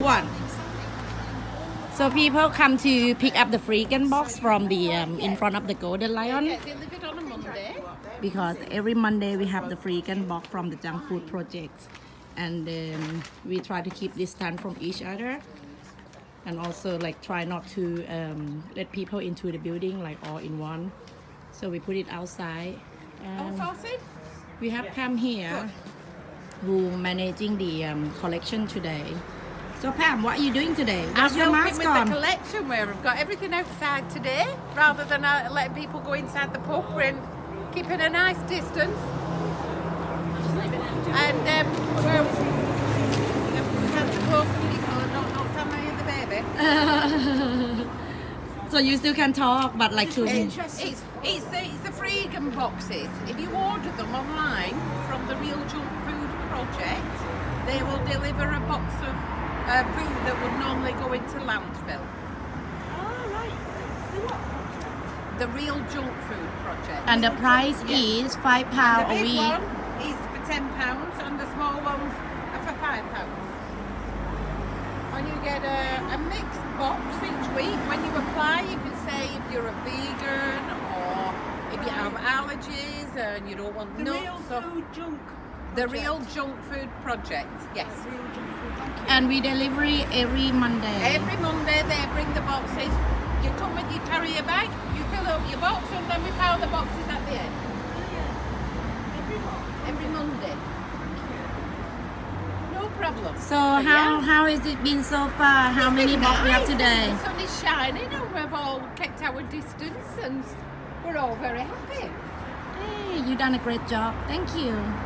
One. So people come to pick up the freegan box from the in front of the Golden Lion. Delivered on a Monday. Because every Monday we have the freegan box from the Junk Food Project, and we try to keep distance from each other, and also like try not to let people into the building like all in one. So we put it outside. And we have Pam here who managing the collection today. So Pam, what are you doing today? What's your mask with on? the collection where we've got everything outside today, rather than letting people go inside the pub. We're keeping a nice distance. And we're inside the pub, people are not telling me the baby. So you still can talk, but like to It's the freegan boxes. If you order them online from the Real Junk Food Project, they will deliver a box of food that would normally go into landfill. Oh, right. The what project? The Real Junk Food Project. and the price is £5 The a big week. one is for £10 and the small ones are for £5. And you get a mixed box each week. When you apply, you can say if you're a vegan or if you have allergies and you don't want The nuts. Real Food Junk. The Real Junk Food Project, yes. Real Junk Food. Thank you. And we deliver every Monday. Every Monday they bring the boxes. You come with your carrier bag, you fill up your box, and then we pile the boxes at the end. Oh, yeah. Every Monday. No problem. So how has it been so far? How many boxes we have today? The sun is shining and we've all kept our distance and we're all very happy. Hey, you done a great job. Thank you.